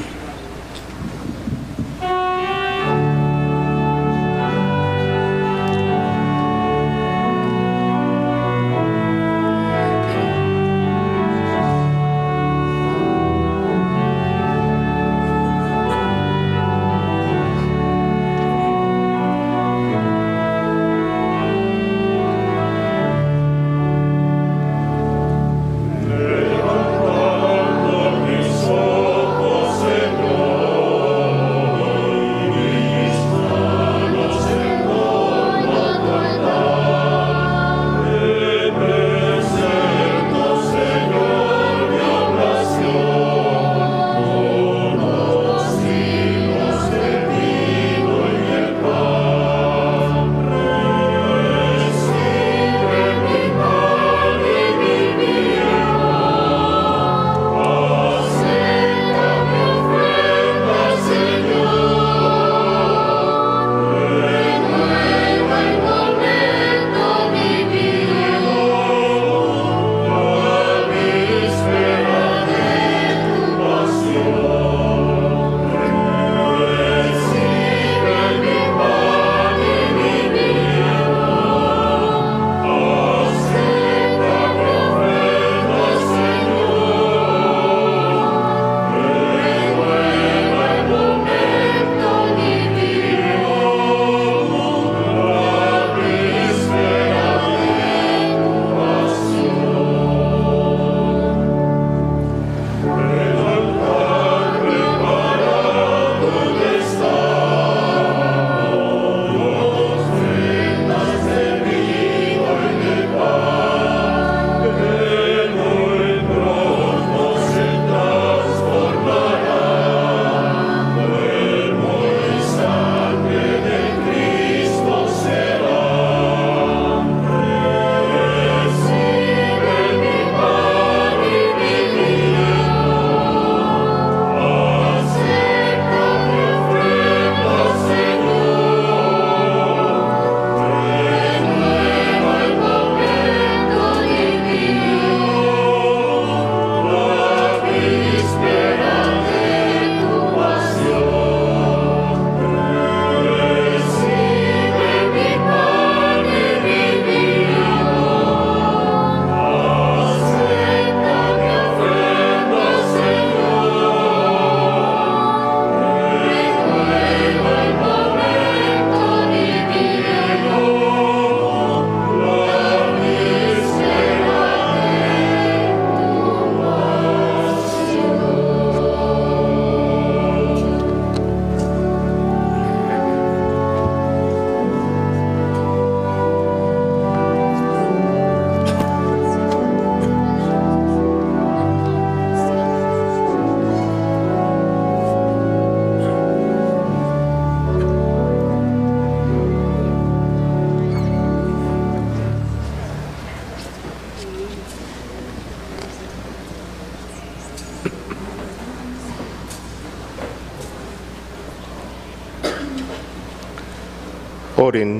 Oren,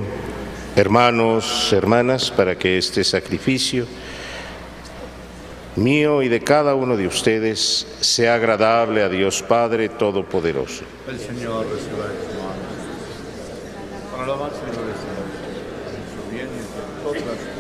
hermanos, hermanas, para que este sacrificio mío y de cada uno de ustedes sea agradable a Dios Padre Todopoderoso. El Señor reciba de su mano. Para alabanza y gloria del Señor, en su bien y en todas las cosas.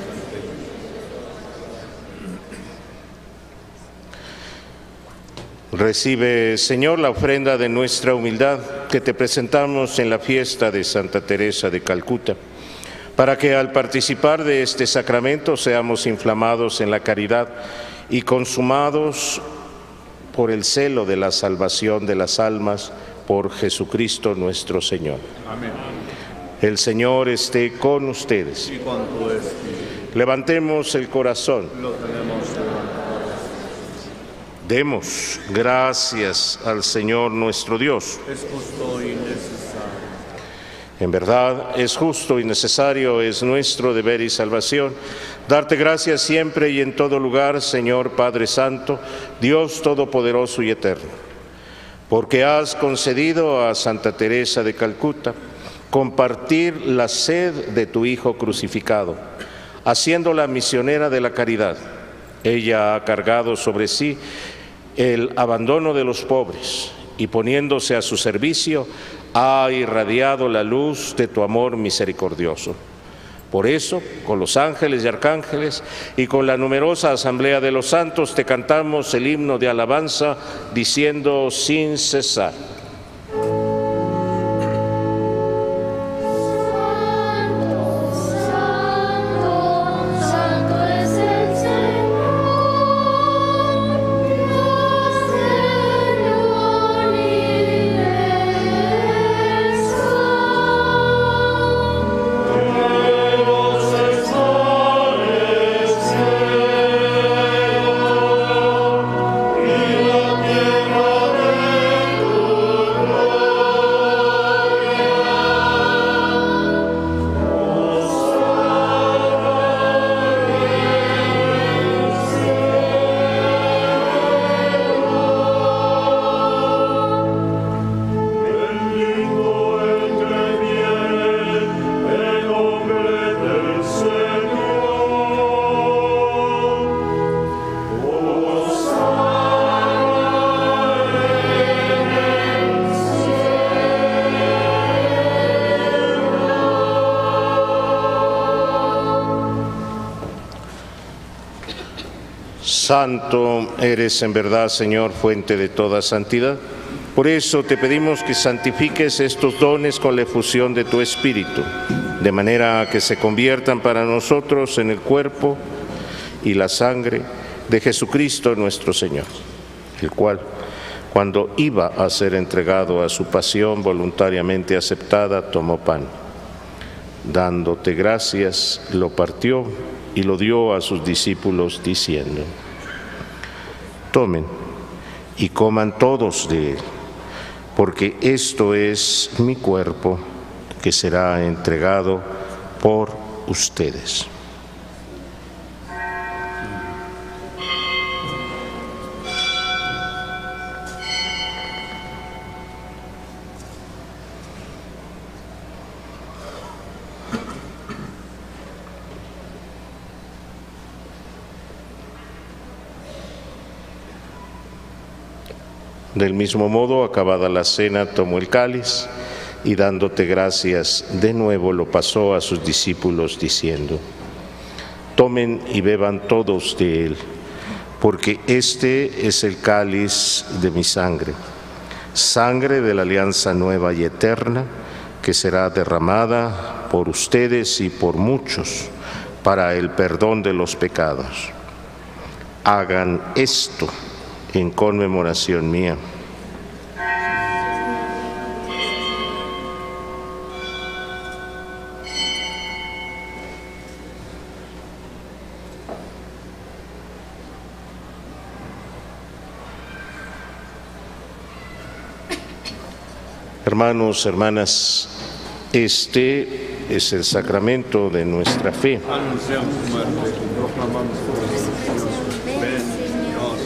Recibe, Señor, la ofrenda de nuestra humildad que te presentamos en la fiesta de Santa Teresa de Calcuta, para que al participar de este sacramento seamos inflamados en la caridad y consumados por el celo de la salvación de las almas por Jesucristo nuestro Señor. Amén. El Señor esté con ustedes. Y con tu espíritu. Levantemos el corazón. Lo tenemos levantado. Demos gracias al Señor nuestro Dios. Es justo y necesario. En verdad, es justo y necesario, es nuestro deber y salvación, darte gracias siempre y en todo lugar, Señor Padre Santo, Dios Todopoderoso y Eterno. porque has concedido a Santa Teresa de Calcuta compartir la sed de tu Hijo crucificado, haciéndola misionera de la caridad. Ella ha cargado sobre sí el abandono de los pobres y poniéndose a su servicio, ha irradiado la luz de tu amor misericordioso. Por eso, con los ángeles y arcángeles y con la numerosa asamblea de los santos, te cantamos el himno de alabanza diciendo sin cesar: Santo eres en verdad, Señor, fuente de toda santidad. Por eso te pedimos que santifiques estos dones con la efusión de tu Espíritu, de manera que se conviertan para nosotros en el cuerpo y la sangre de Jesucristo nuestro Señor, el cual, cuando iba a ser entregado a su pasión voluntariamente aceptada, tomó pan. Dándote gracias, lo partió y lo dio a sus discípulos diciendo: tomen y coman todos de él, porque esto es mi cuerpo que será entregado por ustedes. Del mismo modo, acabada la cena, tomó el cáliz y dándote gracias, de nuevo lo pasó a sus discípulos diciendo: tomen y beban todos de él, porque este es el cáliz de mi sangre, sangre de la alianza nueva y eterna, que será derramada por ustedes y por muchos para el perdón de los pecados. Hagan esto en conmemoración mía. Hermanos, hermanas, este es el sacramento de nuestra fe. Anunciamos tu muerte, proclamamos tu resurrección. Ven, Señor.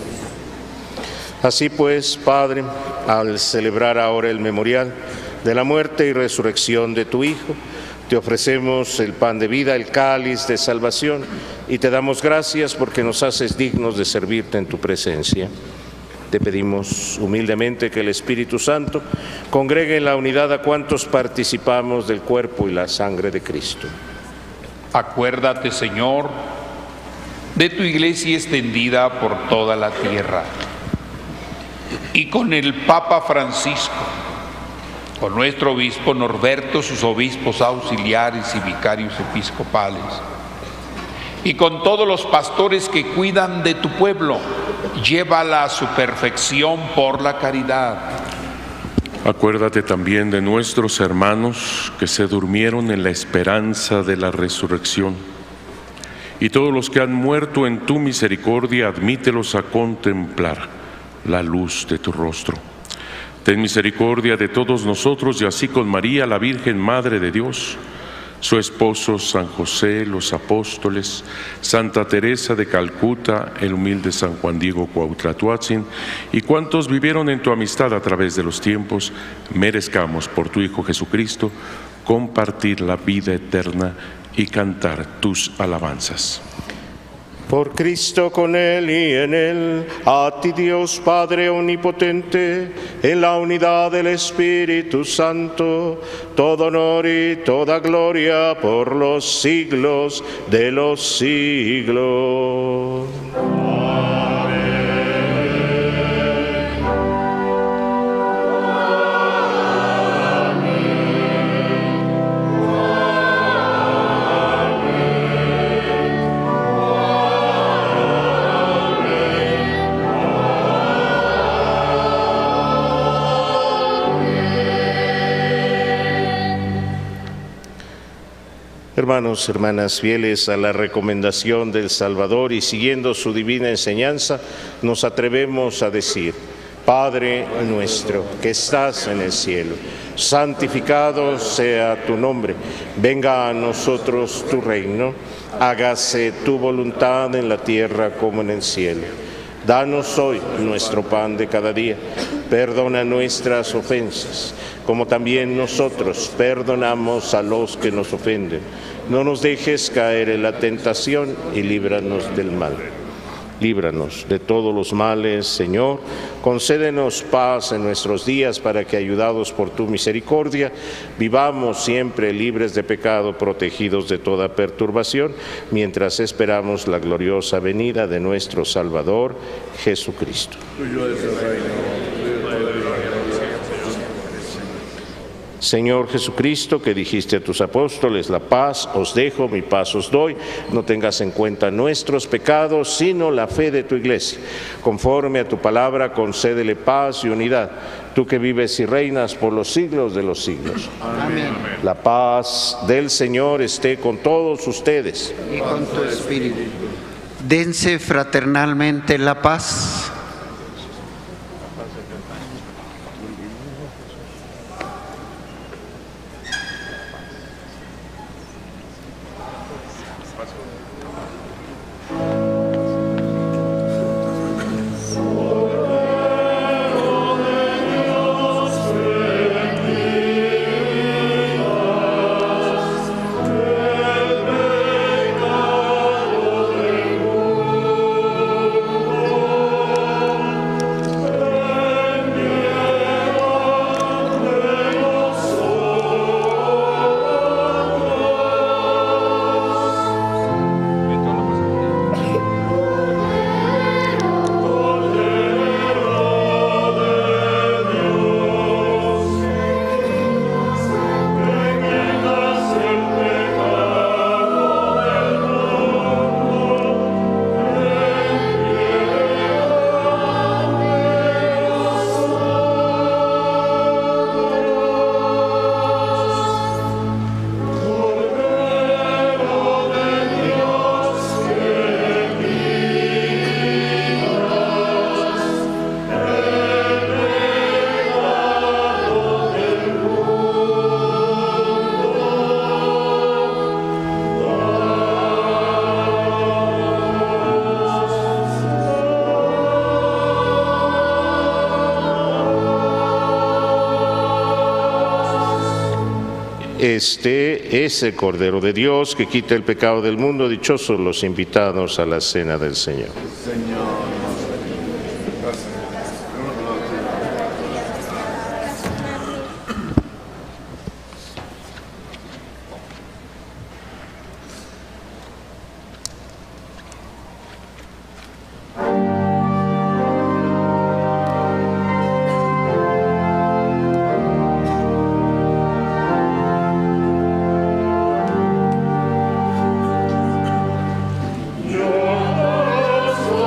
Así pues, Padre, al celebrar ahora el memorial de la muerte y resurrección de tu Hijo, te ofrecemos el pan de vida, el cáliz de salvación, y te damos gracias porque nos haces dignos de servirte en tu presencia. Te pedimos humildemente que el Espíritu Santo congregue en la unidad a cuantos participamos del cuerpo y la sangre de Cristo. Acuérdate, Señor, de tu iglesia extendida por toda la tierra, y con el Papa Francisco, con nuestro obispo Norberto, sus obispos auxiliares y vicarios episcopales, y con todos los pastores que cuidan de tu pueblo, llévala a su perfección por la caridad. Acuérdate también de nuestros hermanos que se durmieron en la esperanza de la resurrección, y todos los que han muerto en tu misericordia, admítelos a contemplar la luz de tu rostro. Ten misericordia de todos nosotros, y así con María, la Virgen Madre de Dios, su esposo San José, los apóstoles, Santa Teresa de Calcuta, el humilde San Juan Diego Cuauhtlatoatzin, y cuantos vivieron en tu amistad a través de los tiempos, merezcamos por tu Hijo Jesucristo compartir la vida eterna y cantar tus alabanzas. Por Cristo, con Él y en Él, a ti Dios Padre Omnipotente, en la unidad del Espíritu Santo, todo honor y toda gloria por los siglos de los siglos. Hermanos, hermanas, fieles a la recomendación del Salvador y siguiendo su divina enseñanza, nos atrevemos a decir: Padre nuestro que estás en el cielo, santificado sea tu nombre, venga a nosotros tu reino, hágase tu voluntad en la tierra como en el cielo. Danos hoy nuestro pan de cada día, perdona nuestras ofensas, como también nosotros perdonamos a los que nos ofenden. No nos dejes caer en la tentación y líbranos del mal. Líbranos de todos los males, Señor. Concédenos paz en nuestros días para que, ayudados por tu misericordia, vivamos siempre libres de pecado, protegidos de toda perturbación, mientras esperamos la gloriosa venida de nuestro Salvador, Jesucristo. Tuyo es el reino. Señor Jesucristo, que dijiste a tus apóstoles: la paz os dejo, mi paz os doy, no tengas en cuenta nuestros pecados, sino la fe de tu Iglesia. Conforme a tu palabra, concédele paz y unidad, tú que vives y reinas por los siglos de los siglos. Amén. La paz del Señor esté con todos ustedes. Y con tu espíritu. Dense fraternalmente la paz. Este es el Cordero de Dios que quita el pecado del mundo. Dichosos los invitados a la cena del Señor. Señor. Yo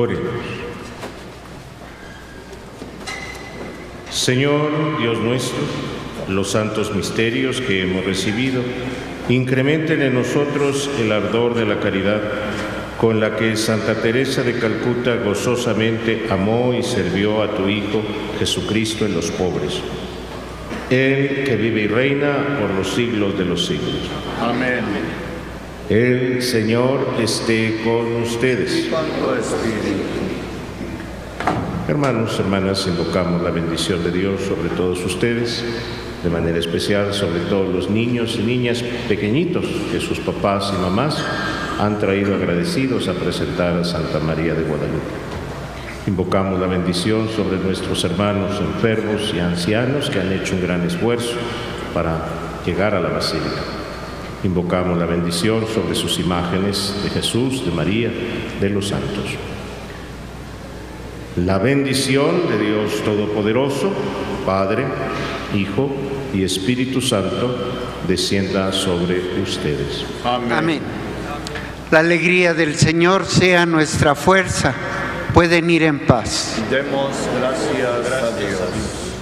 Oremos. Señor Dios nuestro, los santos misterios que hemos recibido, incrementen en nosotros el ardor de la caridad con la que Santa Teresa de Calcuta gozosamente amó y sirvió a tu Hijo Jesucristo en los pobres. Él que vive y reina por los siglos de los siglos. Amén. El Señor esté con ustedes. Hermanos, hermanas, invocamos la bendición de Dios sobre todos ustedes, de manera especial sobre todos los niños y niñas pequeñitos que sus papás y mamás han traído agradecidos a presentar a Santa María de Guadalupe. Invocamos la bendición sobre nuestros hermanos enfermos y ancianos que han hecho un gran esfuerzo para llegar a la Basílica. Invocamos la bendición sobre sus imágenes de Jesús, de María, de los santos. La bendición de Dios Todopoderoso, Padre, Hijo y Espíritu Santo, descienda sobre ustedes. Amén. Amén. La alegría del Señor sea nuestra fuerza. Pueden ir en paz. Demos gracias a Dios.